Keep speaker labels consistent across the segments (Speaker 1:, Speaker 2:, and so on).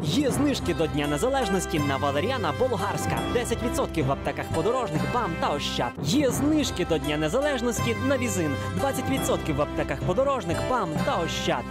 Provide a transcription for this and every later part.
Speaker 1: Є знижки до Дня Незалежності на валеріана болгарська. 10% в аптеках подорожних, БАМ та Ощад. Є знижки до Дня Незалежності на візин. 20% в аптеках подорожних, БАМ та Ощад.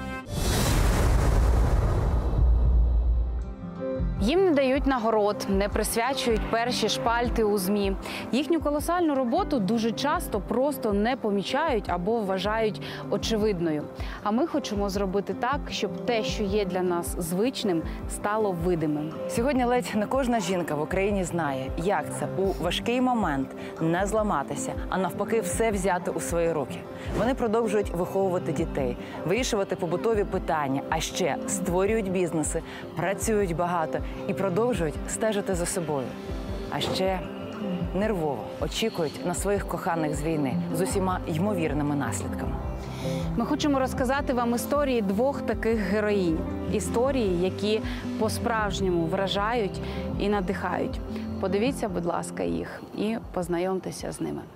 Speaker 2: Їм не дають нагород, не присвячують перші шпальти у ЗМІ. Їхню колосальну роботу дуже часто просто не помічають або вважають очевидною. А ми хочемо зробити так, щоб те, що є для нас звичним, стало видимим.
Speaker 3: Сьогодні ледь не кожна жінка в Україні знає, як це у важкий момент не зламатися, а навпаки все взяти у свої руки. Вони продовжують виховувати дітей, вирішувати побутові питання, а ще створюють бізнеси, працюють багато і продовжують стежити за собою. А ще нервово очікують на своїх коханих з війни з усіма ймовірними наслідками.
Speaker 2: Ми хочемо розказати вам історії двох таких героїнь. Історії, які по-справжньому вражають і надихають. Подивіться, будь ласка, їх і познайомтеся з ними.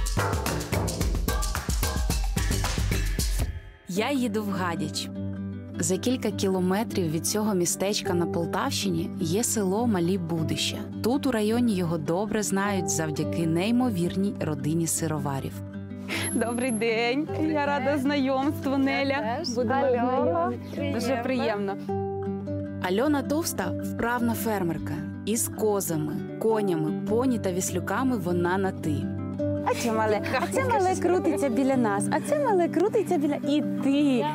Speaker 2: Я їду в Гадяч. За кілька кілометрів від цього містечка на Полтавщині є село Малі Будища. Тут у районі його добре знають завдяки неймовірній родині сироварів. Добрий день! Я рада знайомству, Неля. Будемо знайомі. Дуже приємно. Альона Товста – вправна фермерка. Із козами, конями, поні та віслюками вона на «ти». А це мале крутиться біля нас, а це мале крутиться біля... І ти!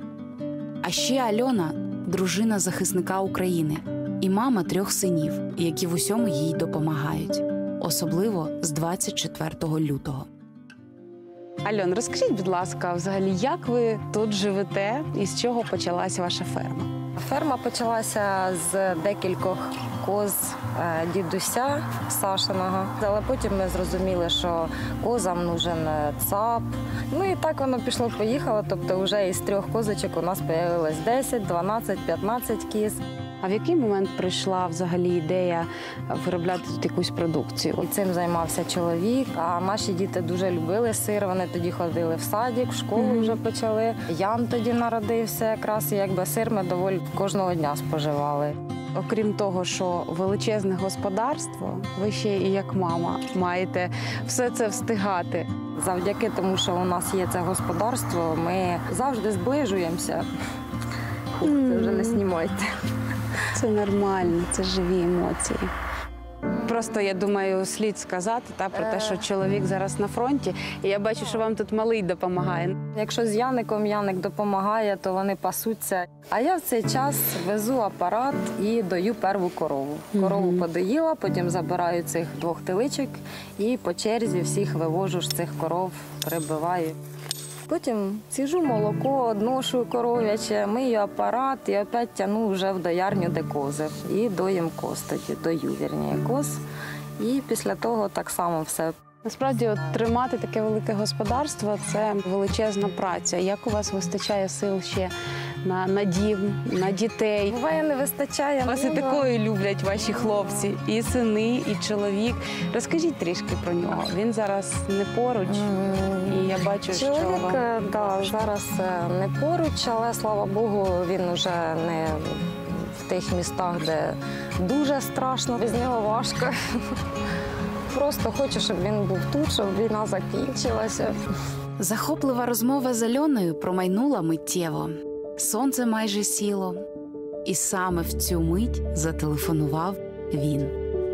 Speaker 2: А ще Альона – дружина захисника України і мама 3 синів, які в усьому їй допомагають. Особливо з 24 лютого. Альон, розкажіть, будь ласка, взагалі, як ви тут живете і з чого почалась ваша ферма?
Speaker 4: Ферма почалася з декількох коз дідуся Сашиного, але потім ми зрозуміли, що козам нужен цап. Ну і так воно пішло-поїхало, тобто вже із 3 козочок у нас з'явилось 10, 12, 15 кіз.
Speaker 2: А в який момент прийшла взагалі ідея виробляти тут якусь продукцію?
Speaker 4: І цим займався чоловік, а наші діти дуже любили сир, вони тоді ходили в садик, в школу вже почали. Ян тоді народився якраз, і якби сир ми доволі кожного дня споживали.
Speaker 2: Окрім того, що величезне господарство, ви ще і як мама маєте все це встигати.
Speaker 4: Завдяки тому, що у нас є це господарство, ми завжди зближуємося. Це вже не знімайте.
Speaker 2: Це нормально, це живі емоції. Просто, я думаю, слід сказати про те, що чоловік зараз на фронті, і я бачу, що вам тут малий допомагає.
Speaker 4: Якщо з Яником Яник допомагає, то вони пасуться. А я в цей час везу апарат і дою перву корову. Корову подоїла, потім забираю цих 2 теличок і по черзі всіх вивожу з цих коров, прибиваю. Потім ціжу молоко, одношу коров'яче, мию апарат і опять тягну вже в доярню, де кози. І доїм коз тоді, дою, коз. І після того так само все.
Speaker 2: Насправді, тримати таке велике господарство – це величезна праця. Як у вас вистачає сил ще на дім, на дітей?
Speaker 4: Буває, не вистачає.
Speaker 2: Вас і такої люблять ваші хлопці, і сини, і чоловік. Розкажіть трішки про нього. Він зараз не поруч, і я бачу, що
Speaker 4: чоловік, зараз не поруч, але, слава Богу, він вже не в тих містах, де дуже страшно, без нього важко. Просто хочу, щоб він був тут, щоб війна закінчилася.
Speaker 2: Захоплива розмова з Альоною промайнула миттєво. Сонце майже сіло. І саме в цю мить зателефонував він.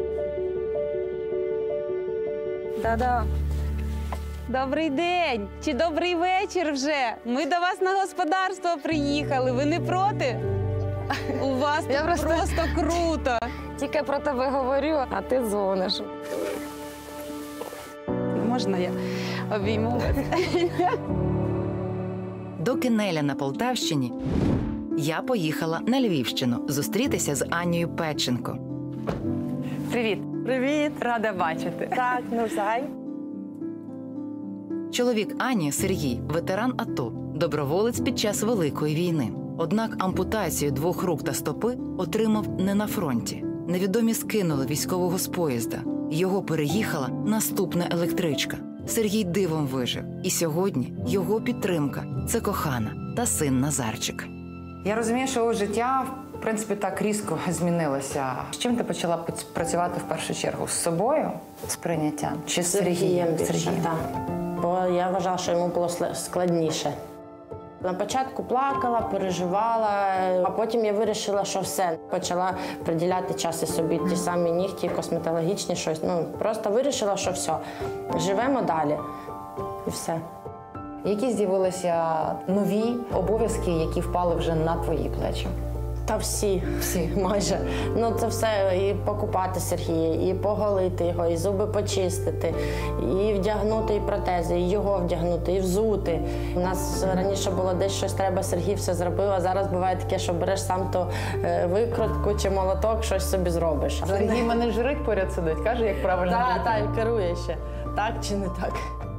Speaker 4: Да-да.
Speaker 2: Добрий день! Чи добрий вечір вже? Ми до вас на господарство приїхали. Ви не проти? У вас тут просто круто.
Speaker 4: Тільки про тебе говорю, а ти дзвониш.
Speaker 2: Можна я обійму вас?
Speaker 3: Доки Неля на Полтавщині, я поїхала на Львівщину зустрітися з Анією Педченко. Привіт.
Speaker 4: Привіт.
Speaker 3: Рада бачити.
Speaker 4: Так, навзаєм.
Speaker 3: Чоловік Ані, Сергій, ветеран АТО, доброволець під час Великої війни. Однак ампутацію 2 рук та стопи отримав не на фронті. Невідомі скинули військового з поїзда. Його переїхала наступна електричка. Сергій дивом вижив. І сьогодні його підтримка – це кохана та син Назарчик.
Speaker 5: Я розумію, що життя
Speaker 3: принципі, так різко змінилося. З чим ти почала працювати в першу чергу? З собою? З прийняттям? Чи з Сергієм?
Speaker 5: більше, так. Бо я вважала, що йому було складніше. На початку плакала, переживала, а потім я вирішила, що все. Почала приділяти час і собі, ті самі нігті, косметологічні, щось. Просто вирішила, що все, живемо далі. І все.
Speaker 3: Які з'явилися нові обов'язки, які впали вже на твої плечі?
Speaker 5: Та всі майже. Це все і покупати Сергія, і поголити його, і зуби почистити, і вдягнути і протези, і його вдягнути, і взути. У нас раніше було десь щось треба, Сергій все зробив, а зараз буває таке, що береш сам то викрутку чи молоток, щось собі зробиш.
Speaker 3: Сергій мене журить поряд сидить, каже, як правильно робити.
Speaker 5: Так, керує ще. Так чи не так?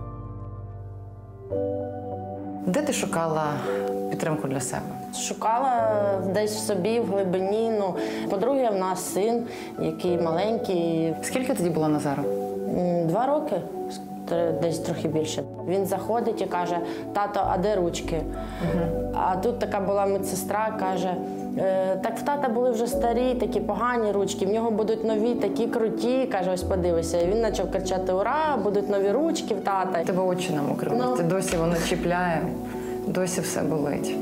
Speaker 3: Де ти шукала підтримку для себе?
Speaker 5: Шукала десь в собі, в глибині. По-друге, в нас син, який маленький.
Speaker 3: Скільки тоді було Назару?
Speaker 5: 2 роки, десь трохи більше. Він заходить і каже: тато, а де ручки? А тут така була медсестра, каже: так в тата були вже старі, такі погані ручки, в нього будуть нові, такі круті. Каже, ось подивися. І він почав кричати: ура, будуть нові ручки в тата.
Speaker 3: Тебе очі намокрили. Досі воно чіпляє, досі все болить.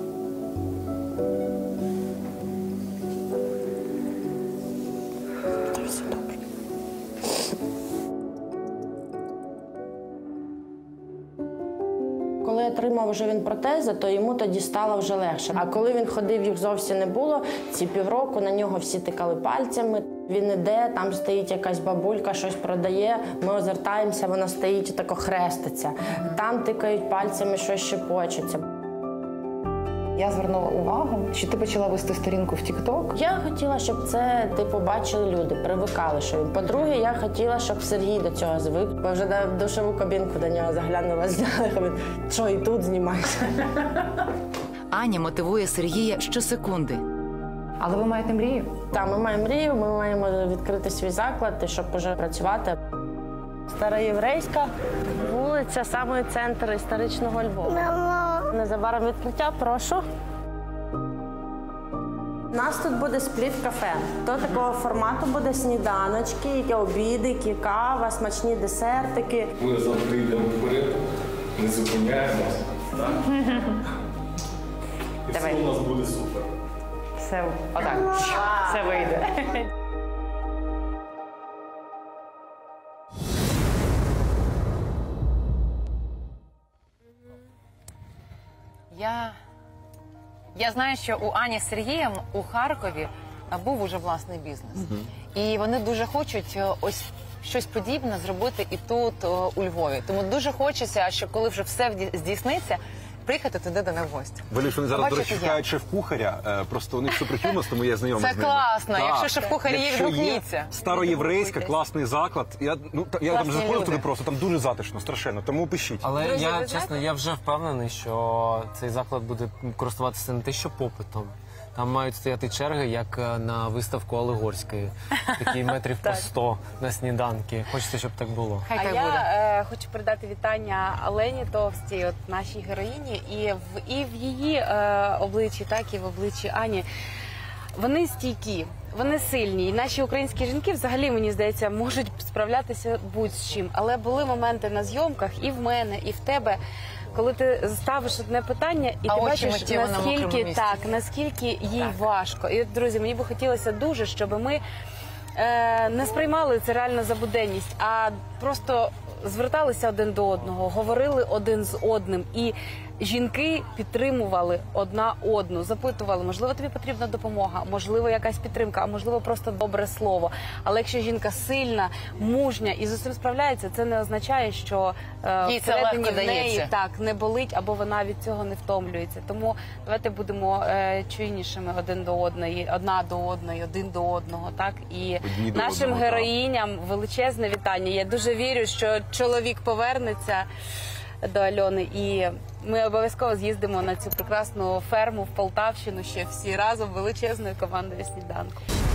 Speaker 5: Все добре. Коли отримав вже він протези, то йому тоді стало вже легше. А коли він ходив, їх зовсім не було, ці півроку на нього всі тикали пальцями. Він іде, там стоїть якась бабулька, щось продає, ми озертаємося, вона стоїть і тако хреститься. Там тикають пальцями, щось шепочеться.
Speaker 3: Я звернула увагу, що ти почала вести сторінку в TikTok.
Speaker 5: Я хотіла, щоб це побачили люди, привикали, що він. По-друге, я хотіла, щоб Сергій до цього звик. Бо вже в душову кабінку до нього заглянула, зняла. Що, і тут знімаєш?
Speaker 6: Аня мотивує Сергія щосекунди.
Speaker 3: Але ви маєте мрію?
Speaker 5: Так, ми маємо мрію, ми маємо відкрити свій заклад, і щоб вже працювати. Староєврейська вулиця, саме центр історичного Львова. Незабаром відкриття, прошу. У нас тут буде спліт-кафе. То такого формату буде сніданочки, які обідики, кава, смачні десертики.
Speaker 7: Ми завжди йдемо вперед, не зупиняємося. І все у нас буде супер.
Speaker 3: Все, отак, все вийде.
Speaker 6: Я знаю, що у Ані з Сергієм у Харкові був уже власний бізнес. І вони дуже хочуть ось щось подібне зробити і тут, у Львові. Тому дуже хочеться, що коли вже все здійсниться, приїхати туди до них в гості.
Speaker 8: Валюш, вони зараз, до
Speaker 6: Побачити
Speaker 8: речі, шукають шеф-кухаря. Просто у них суперхюмос, тому я знайомий
Speaker 6: Це
Speaker 8: з ними.
Speaker 6: класно.
Speaker 8: Так.
Speaker 6: Якщо шеф-кухар є,
Speaker 8: Якщо
Speaker 6: відгукніться.
Speaker 8: Староєврейська, класний заклад. Я там
Speaker 6: Класні
Speaker 8: заходив
Speaker 6: люди.
Speaker 8: туди просто, там дуже затишно, страшенно. Тому пишіть.
Speaker 9: Але
Speaker 6: Друзі,
Speaker 9: я,
Speaker 6: ви
Speaker 9: чесно,
Speaker 6: знаєте?
Speaker 9: я вже впевнений, що цей заклад буде користуватися не те, що попитом. Там мають стояти черги, як на виставку Олегорської. Такі метрів по 100 на сніданки. Хочеться, щоб так було.
Speaker 6: Хай
Speaker 2: А
Speaker 6: так
Speaker 2: я
Speaker 6: буде.
Speaker 2: хочу передати вітання Олені Товстій, от нашій героїні, і в її обличчі, так і в обличчі Ані. Вони стійкі, вони сильні. І наші українські жінки взагалі, мені здається, можуть справлятися будь-з чим. Але були моменти на зйомках і в мене, і в тебе, коли ти ставиш одне питання, і
Speaker 6: А
Speaker 2: ти
Speaker 6: очі
Speaker 2: бачиш,
Speaker 6: миттєво на мокрому
Speaker 2: наскільки
Speaker 6: місці.
Speaker 2: наскільки їй важко. І, друзі, мені би хотілося дуже, щоб ми не сприймали це реально за буденність, а просто зверталися один до одного, говорили один з одним. І жінки підтримували одна одну, запитували, можливо, тобі потрібна допомога, можливо, якась підтримка, а можливо, просто добре слово. Але якщо жінка сильна, мужня і з усім справляється, це не означає, що
Speaker 6: Їй це
Speaker 2: всередині
Speaker 6: легко
Speaker 2: в неї
Speaker 6: дається.
Speaker 2: так не болить, або вона від цього не втомлюється. Тому давайте будемо чуйнішими один до одної, одна до одної, один до одного. Так і
Speaker 8: Одні до
Speaker 2: нашим
Speaker 8: одного, так.
Speaker 2: героїням величезне вітання. Я дуже вірю, що чоловік повернеться до Альони, і ми обов'язково з'їздимо на цю прекрасну ферму в Полтавщину ще всі разом величезною командою сніданку.